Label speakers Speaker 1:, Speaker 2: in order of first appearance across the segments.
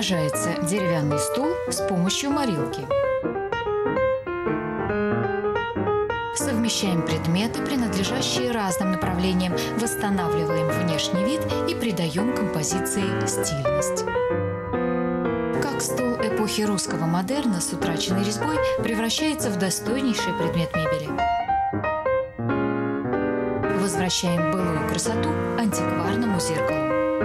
Speaker 1: преображается деревянный стул с помощью морилки. Совмещаем предметы, принадлежащие разным направлениям, восстанавливаем внешний вид и придаем композиции стильность. Как стол эпохи русского модерна с утраченной резьбой превращается в достойнейший предмет мебели. Возвращаем былую красоту антикварному зеркалу.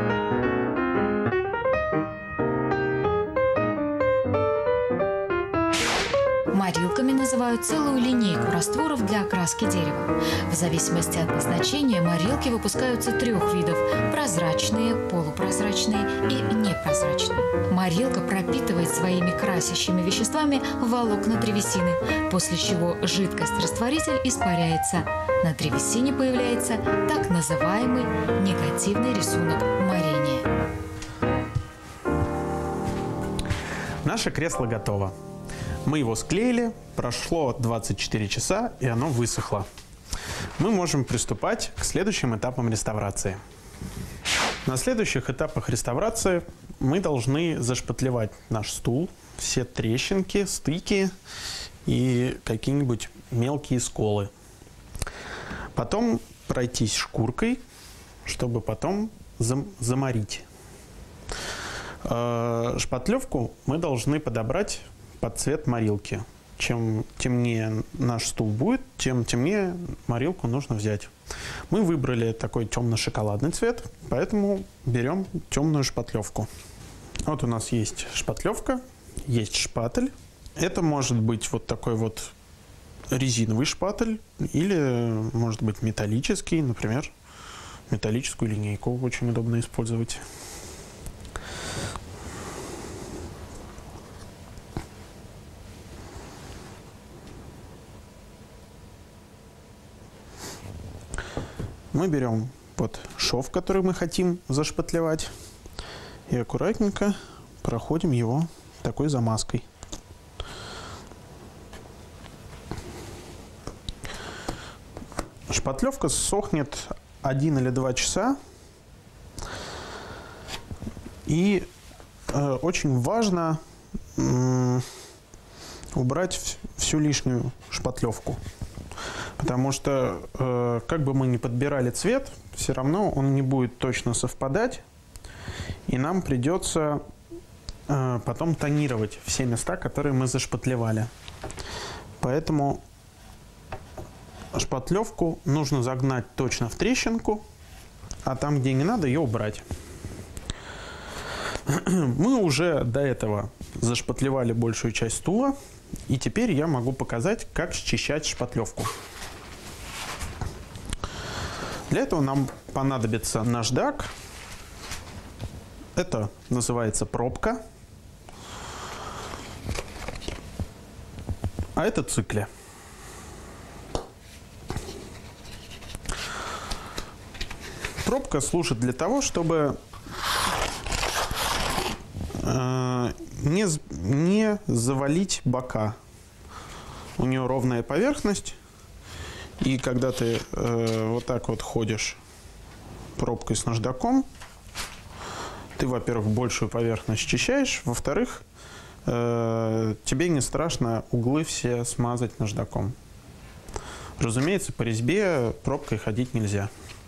Speaker 1: Морилками называют целую линейку растворов для окраски дерева. В зависимости от назначения морилки выпускаются трех видов – прозрачные, полупрозрачные и непрозрачные. Морилка пропитывает своими красящими веществами волокна древесины, после чего жидкость-растворитель испаряется. На древесине появляется так называемый негативный рисунок морения.
Speaker 2: Наше кресло готово. Мы его склеили, прошло 24 часа, и оно высохло. Мы можем приступать к следующим этапам реставрации. На следующих этапах реставрации мы должны зашпатлевать наш стул, все трещинки, стыки и какие-нибудь мелкие сколы. Потом пройтись шкуркой, чтобы потом заморить. Шпатлевку мы должны подобрать под цвет морилки. Чем темнее наш стул будет, тем темнее морилку нужно взять. Мы выбрали такой темно-шоколадный цвет, поэтому берем темную шпатлевку. Вот у нас есть шпатлевка, есть шпатель. Это может быть вот такой вот резиновый шпатель или может быть металлический, например, металлическую линейку очень удобно использовать. Мы берем вот шов, который мы хотим зашпатлевать, и аккуратненько проходим его такой замазкой. Шпатлевка сохнет 1 или 2 часа. И очень важно убрать всю лишнюю шпатлевку. Потому что, как бы мы ни подбирали цвет, все равно он не будет точно совпадать. И нам придется потом тонировать все места, которые мы зашпатлевали. Поэтому шпатлевку нужно загнать точно в трещинку, а там, где не надо, ее убрать. Мы уже до этого зашпатлевали большую часть стула. И теперь я могу показать, как счищать шпатлевку. Для этого нам понадобится наждак. Это называется пробка. А это цикля. Пробка служит для того, чтобы не завалить бока. У нее ровная поверхность. И когда ты вот так вот ходишь пробкой с наждаком, ты, во-первых, большую поверхность счищаешь, во-вторых, тебе не страшно углы все смазать наждаком. Разумеется, по резьбе пробкой ходить нельзя.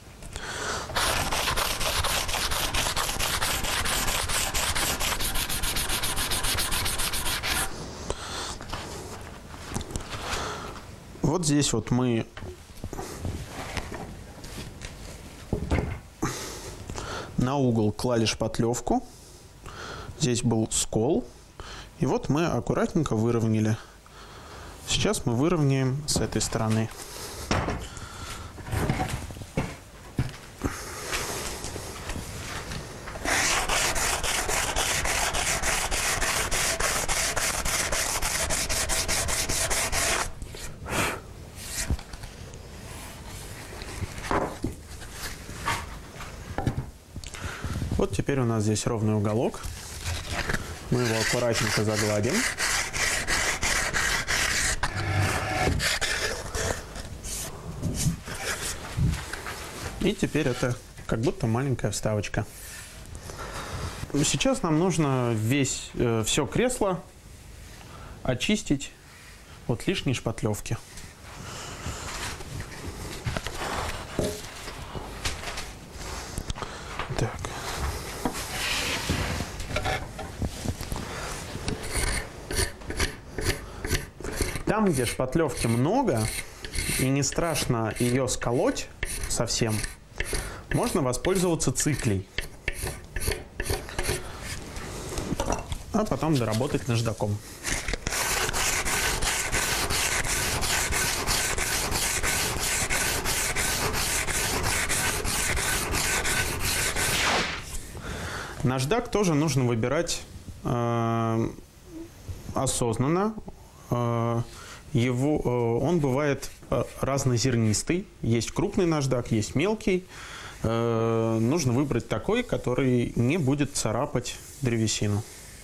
Speaker 2: Вот здесь вот мы на угол клали шпатлевку. Здесь был скол. И вот мы аккуратненько выровняли. Сейчас мы выровняем с этой стороны. Вот теперь у нас здесь ровный уголок. Мы его аккуратненько загладим. И теперь это как будто маленькая вставочка. Сейчас нам нужно все кресло очистить от лишней шпатлевки. Так. Там, где шпатлевки много и не страшно ее сколоть совсем, можно воспользоваться циклей, а потом доработать наждаком. Наждак тоже нужно выбирать осознанно. Он бывает разнозернистый. Есть крупный наждак, есть мелкий. Нужно выбрать такой, который не будет царапать древесину.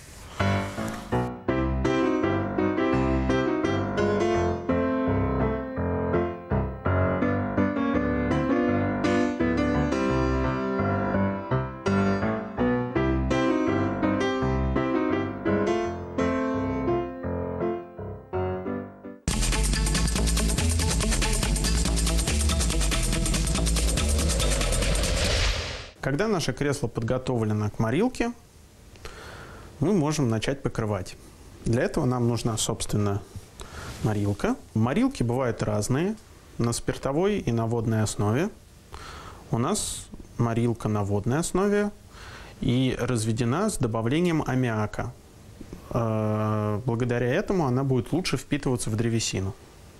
Speaker 2: Когда наше кресло подготовлено к морилке, мы можем начать покрывать. Для этого нам нужна, собственно, морилка. Морилки бывают разные, на спиртовой и на водной основе. У нас морилка на водной основе и разведена с добавлением аммиака. Благодаря этому она будет лучше впитываться в древесину.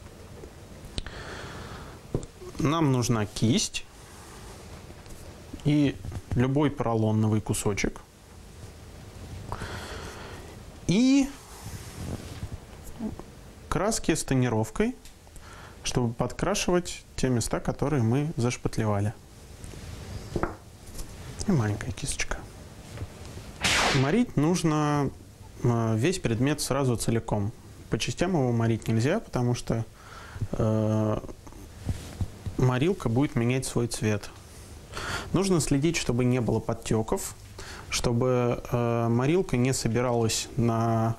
Speaker 2: Нам нужна кисть и любой поролоновый кусочек. И краски с тонировкой, чтобы подкрашивать те места, которые мы зашпатлевали. И маленькая кисточка. Морить нужно весь предмет сразу целиком. По частям его морить нельзя, потому что морилка будет менять свой цвет. Нужно следить, чтобы не было подтеков, чтобы морилка не собиралась на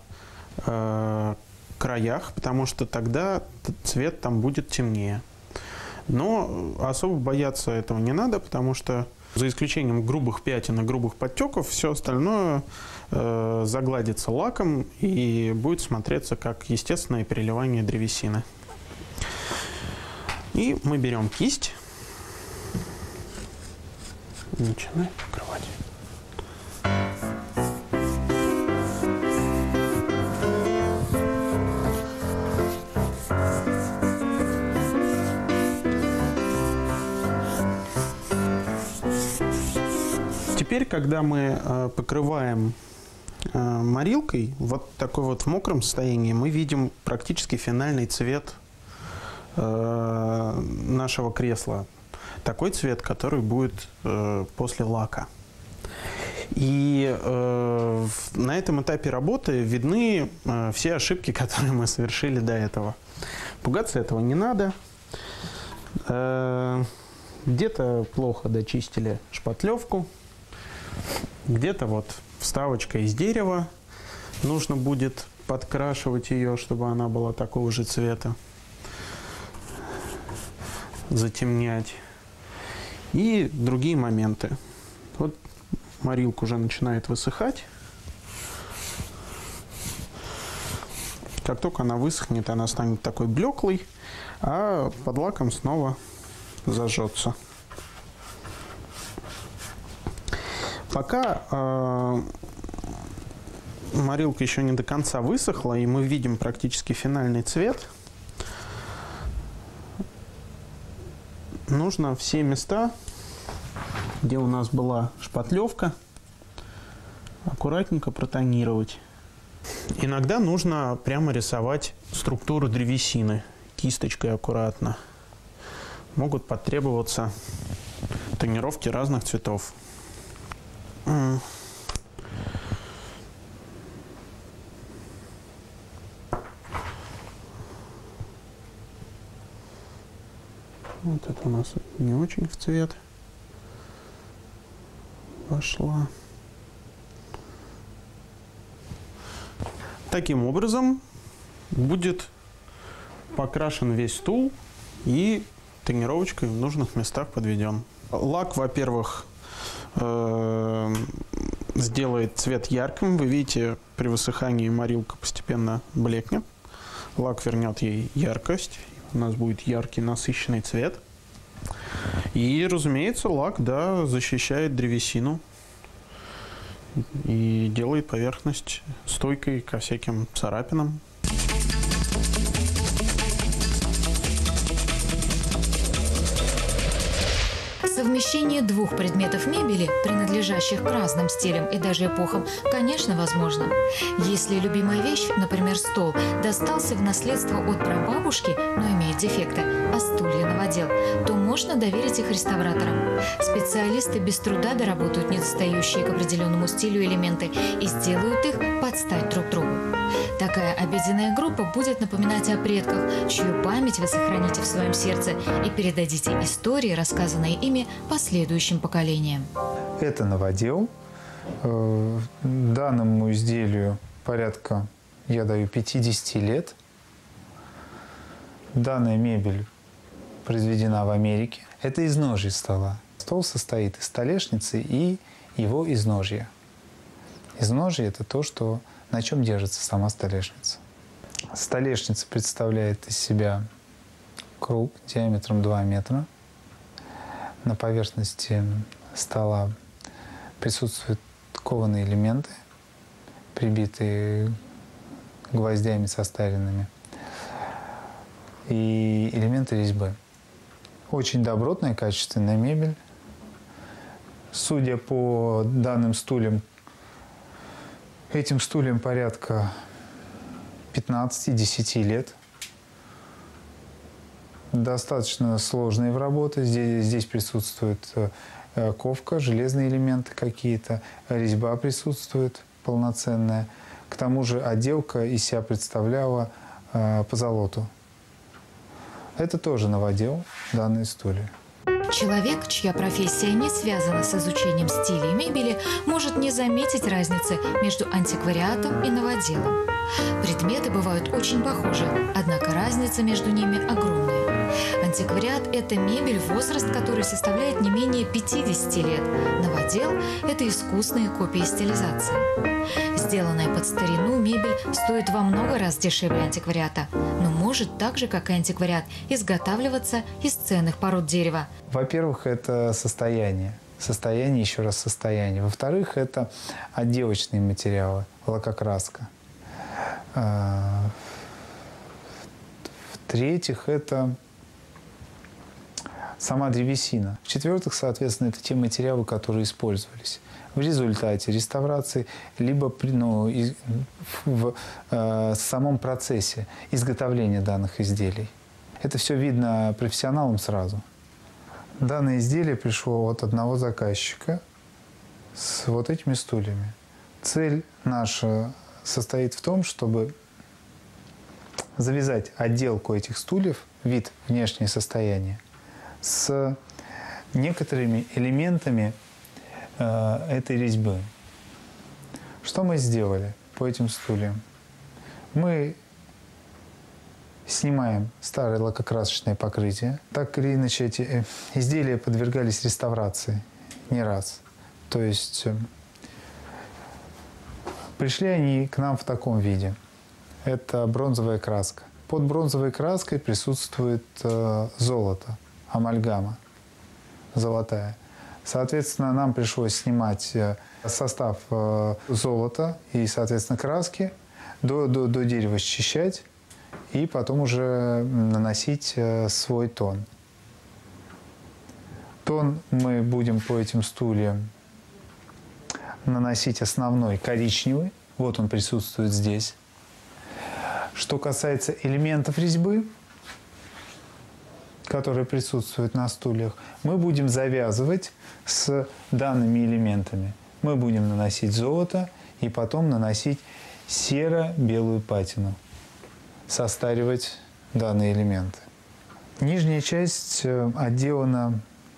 Speaker 2: краях, потому что тогда цвет там будет темнее. Но особо бояться этого не надо, потому что за исключением грубых пятен и грубых подтеков, все остальное загладится лаком и будет смотреться как естественное переливание древесины. И мы берем кисть. Начинаем покрывать. Теперь, когда мы покрываем морилкой, вот такой вот в мокром состоянии, мы видим практически финальный цвет нашего кресла. Такой цвет, который будет после лака. И на этом этапе работы видны все ошибки, которые мы совершили до этого. Пугаться этого не надо. Где-то плохо дочистили шпатлевку, где-то вот вставочка из дерева. Нужно будет подкрашивать ее, чтобы она была такого же цвета. Затемнять. И другие моменты. Вот морилка уже начинает высыхать. Как только она высохнет, она станет такой блеклой, а под лаком снова зажжется. Пока морилка еще не до конца высохла, и мы видим практически финальный цвет, нужно все места, где у нас была шпатлевка, аккуратненько протонировать. Иногда нужно прямо рисовать структуру древесины кисточкой аккуратно. Могут потребоваться тонировки разных цветов. Вот это у нас не очень в цвет пошла. Таким образом будет покрашен весь стул и тонировочкой в нужных местах подведен. Лак, во-первых, сделает цвет ярким. Вы видите, при высыхании морилка постепенно блекнет. Лак вернет ей яркость. У нас будет яркий, насыщенный цвет. И, разумеется, лак, да, защищает древесину и делает поверхность стойкой ко всяким царапинам.
Speaker 1: Совмещение двух предметов мебели, принадлежащих к разным стилям и даже эпохам, конечно, возможно. Если любимая вещь, например, стол, достался в наследство от прабабушки, но имеет дефекты, а стулья новодел, то можно доверить их реставраторам. Специалисты без труда доработают недостающие к определенному стилю элементы и сделают их под стать друг другу. Такая обеденная группа будет напоминать о предках, чью память вы сохраните в своем сердце и передадите истории, рассказанные ими, последующим поколениям.
Speaker 3: Это новодел. Данному изделию порядка, я даю, 50 лет. Данная мебель произведена в Америке. Это изножье стола. Стол состоит из столешницы и его изножья. Изножье – это то, что, на чем держится сама столешница. Столешница представляет из себя круг диаметром 2 метра. На поверхности стола присутствуют кованые элементы, прибитые гвоздями состаренными, и элементы резьбы. Очень добротная, качественная мебель. Судя по данным стульям, этим стульям порядка 15-10 лет. Достаточно сложные в работе. Здесь присутствует ковка, железные элементы какие-то, резьба присутствует полноценная. К тому же отделка из себя представляла позолоту. Это тоже новодел, данные стулья.
Speaker 1: Человек, чья профессия не связана с изучением стилей мебели, может не заметить разницы между антиквариатом и новоделом. Предметы бывают очень похожи, однако разница между ними огромная. Антиквариат – это мебель, возраст которой составляет не менее 50 лет. Новодел – это искусные копии стилизации. Сделанная под старину мебель стоит во много раз дешевле антиквариата, но может так же, как и антиквариат, изготавливаться из ценных пород дерева.
Speaker 3: Во-первых, это состояние. Состояние, еще раз состояние. Во-вторых, это отделочные материалы, лакокраска. В-третьих, это сама древесина. В-четвертых, соответственно, это те материалы, которые использовались в результате реставрации, либо в самом процессе изготовления данных изделий. Это все видно профессионалам сразу. Данное изделие пришло от одного заказчика с вот этими стульями. Цель наша состоит в том, чтобы завязать отделку этих стульев, вид, внешнее состояние, с некоторыми элементами этой резьбы. Что мы сделали по этим стульям? Мы снимаем старое лакокрасочное покрытие. Так или иначе, эти изделия подвергались реставрации не раз. То есть пришли они к нам в таком виде. Это бронзовая краска. Под бронзовой краской присутствует золото, амальгама золотая. Соответственно, нам пришлось снимать состав золота и, соответственно, краски, до дерева счищать и потом уже наносить свой тон. Тон мы будем по этим стульям наносить основной коричневый. Вот он присутствует здесь. Что касается элементов резьбы, которые присутствуют на стульях, мы будем завязывать с данными элементами. Мы будем наносить золото и потом наносить серо-белую патину, состаривать данные элементы. Нижняя часть отделана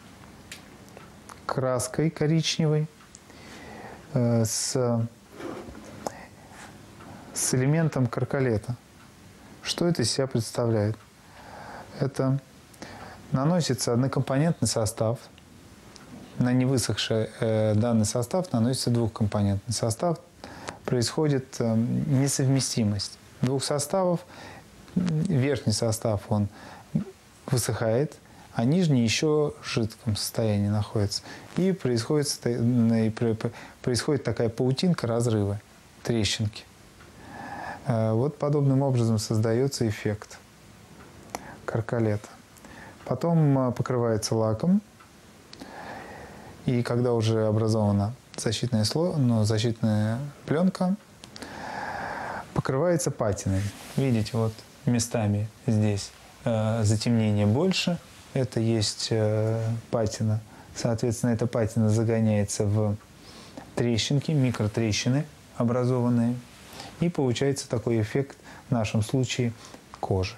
Speaker 3: краской коричневой с с элементом каркалета. Что это из себя представляет? Это наносится однокомпонентный состав. На невысохший данный состав наносится двухкомпонентный состав. Происходит несовместимость двух составов. Верхний состав он высыхает, а нижний еще в жидком состоянии находится. И происходит такая паутинка, разрывы, трещинки. Вот подобным образом создается эффект каркалета. Потом покрывается лаком. И когда уже образована защитная пленка, покрывается патиной. Видите, вот местами здесь затемнение больше. Это есть патина. Соответственно, эта патина загоняется в трещинки, микротрещины образованные. И получается такой эффект, в нашем случае, кожи.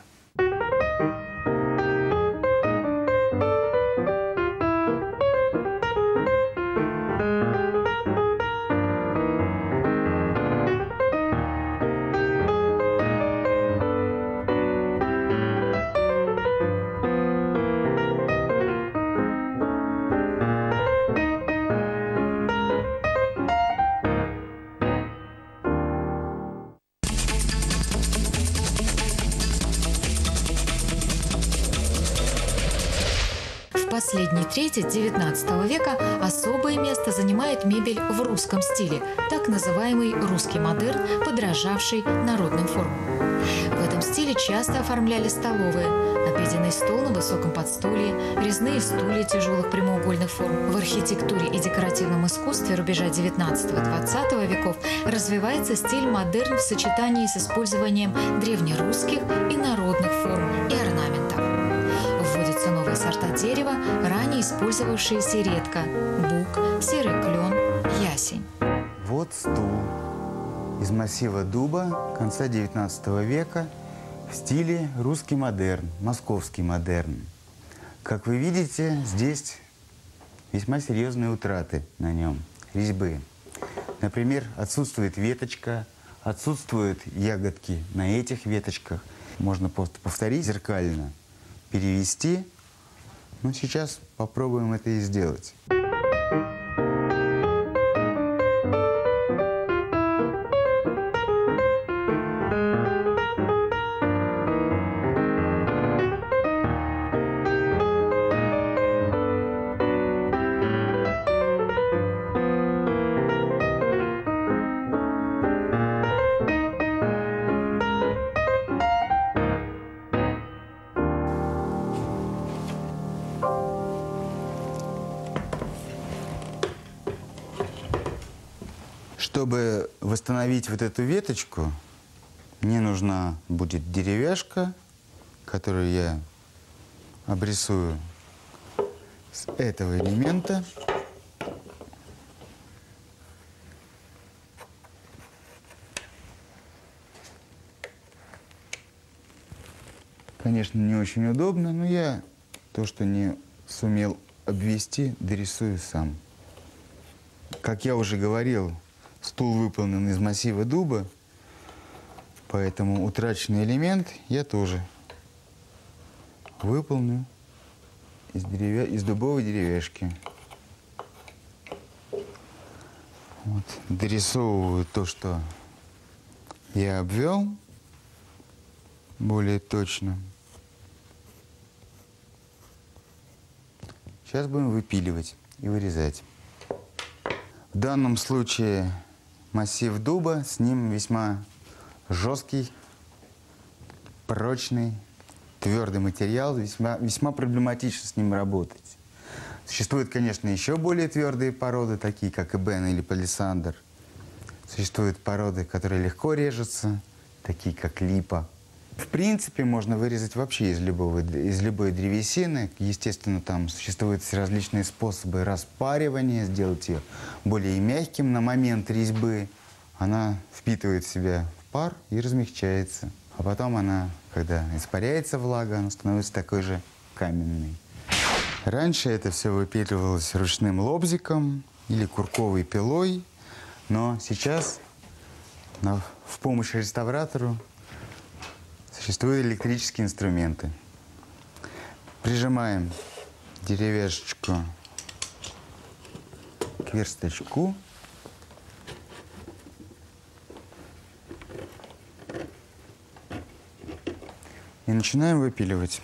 Speaker 1: В последней трети XIX века особое место занимает мебель в русском стиле, так называемый русский модерн, подражавший народным формам. В этом стиле часто оформляли столовые, обеденный стол на высоком подстолье, резные стулья тяжелых прямоугольных форм. В архитектуре и декоративном искусстве рубежа XIX-XX веков развивается стиль модерн в сочетании с использованием древнерусских и народных форм и орнаментов. Вводятся новые сорта дерева, ранее использовавшиеся редко – бук, серый клен, ясень.
Speaker 4: Вот стул из массива дуба конца XIX века в стиле русский модерн, московский модерн. Как вы видите, здесь весьма серьезные утраты на нем, резьбы. Например, отсутствует веточка, отсутствуют ягодки на этих веточках. Можно просто повторить зеркально, перевести. Но сейчас попробуем это и сделать. Чтобы восстановить вот эту веточку, мне нужна будет деревяшка, которую я обрисую с этого элемента. Конечно, не очень удобно, но я то, что не сумел обвести, дорисую сам. Как я уже говорил, стул выполнен из массива дуба, поэтому утраченный элемент я тоже выполню из дубовой деревяшки. Вот. Дорисовываю то, что я обвел, более точно. Сейчас будем выпиливать и вырезать. В данном случае массив дуба, с ним весьма жесткий, прочный, твердый материал, весьма проблематично с ним работать. Существуют, конечно, еще более твердые породы, такие как эбен или палисандр. Существуют породы, которые легко режутся, такие как липа. В принципе, можно вырезать вообще из любой древесины. Естественно, там существуют различные способы распаривания, сделать ее более мягким на момент резьбы. Она впитывает в себя пар и размягчается. А потом она, когда испаряется влага, она становится такой же каменной. Раньше это все выпиливалось ручным лобзиком или курковой пилой, но сейчас в помощь реставратору существуют электрические инструменты. Прижимаем деревяшечку к верстачку. И начинаем выпиливать.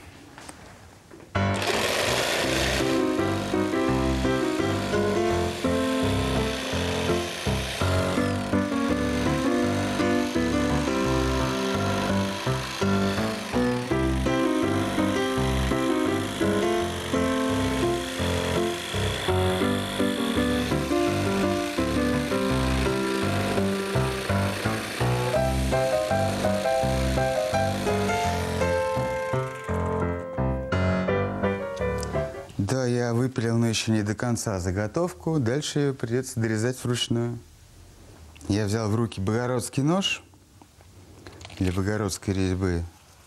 Speaker 4: Да, я выпилил, но еще не до конца заготовку. Дальше ее придется дорезать вручную. Я взял в руки богородский нож для богородской резьбы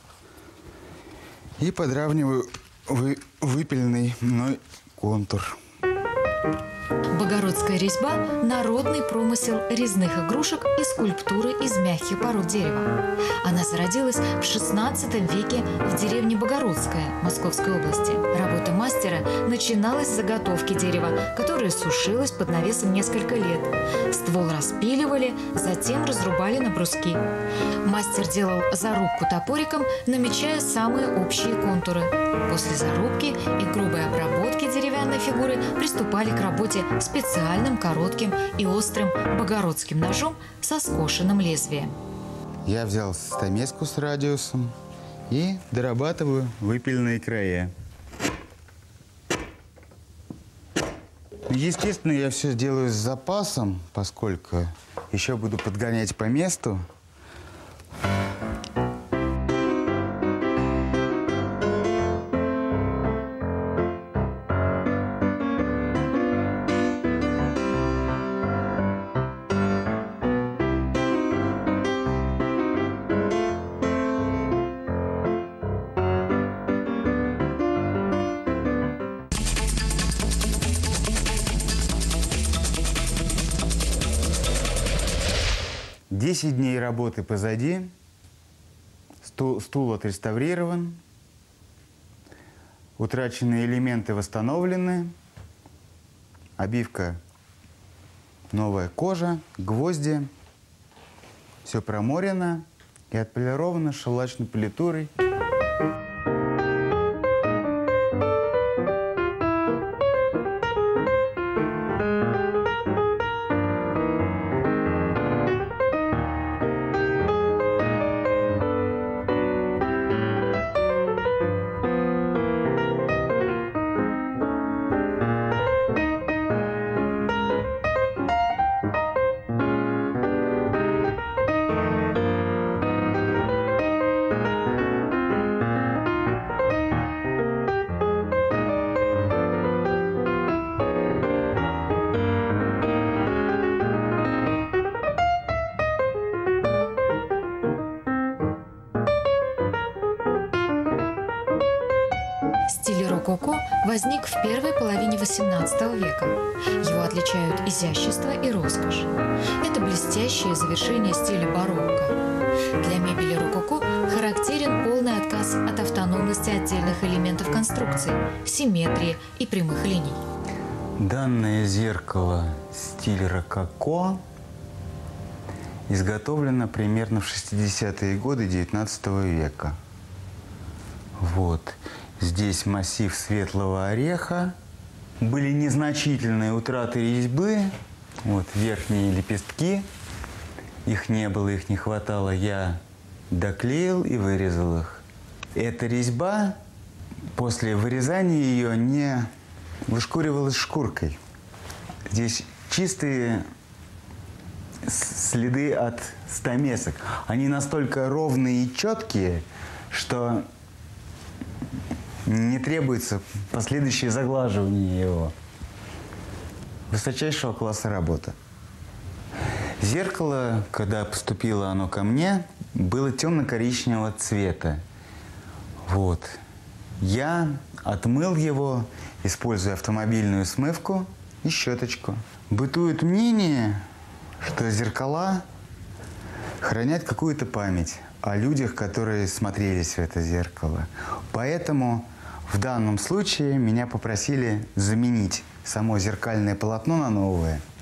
Speaker 4: и подравниваю выпиленный мной контур.
Speaker 1: Богородская резьба – народный промысел резных игрушек и скульптуры из мягких пород дерева. Она зародилась в XVI веке в деревне Богородская Московской области. Работа мастера начиналась с заготовки дерева, которое сушилось под навесом несколько лет. Ствол распиливали, затем разрубали на бруски. Мастер делал зарубку топориком, намечая самые общие контуры. После зарубки и грубой обработки деревянной фигуры приступали к работе специальным коротким и острым богородским ножом со скошенным лезвием.
Speaker 4: Я взял стамеску с радиусом и дорабатываю выпиленные края. Естественно, я все делаю с запасом, поскольку еще буду подгонять по месту. Десять дней работы позади, стул отреставрирован, утраченные элементы восстановлены, обивка новая кожа, гвозди, все проморено и отполировано шелачной политурой.
Speaker 1: Стиль рококо возник в первой половине XVIII века. Его отличают изящество и роскошь. Это блестящее завершение стиля барокко. Для мебели рококо характерен полный отказ от автономности отдельных элементов конструкции, симметрии и прямых линий.
Speaker 4: Данное зеркало стиля рококо изготовлено примерно в 60-е годы XIX века. Вот. Здесь массив светлого ореха. Были незначительные утраты резьбы. Вот верхние лепестки. Их не было, их не хватало. Я доклеил и вырезал их. Эта резьба после вырезания ее не вышкуривалась шкуркой. Здесь чистые следы от стамесок. Они настолько ровные и четкие, что не требуется последующее заглаживание его. Высочайшего класса работа. Зеркало, когда поступило оно ко мне, было темно-коричневого цвета. Вот. Я отмыл его, используя автомобильную смывку и щеточку. Бытует мнение, что зеркала хранят какую-то память о людях, которые смотрелись в это зеркало. Поэтому в данном случае меня попросили заменить само зеркальное полотно на новое.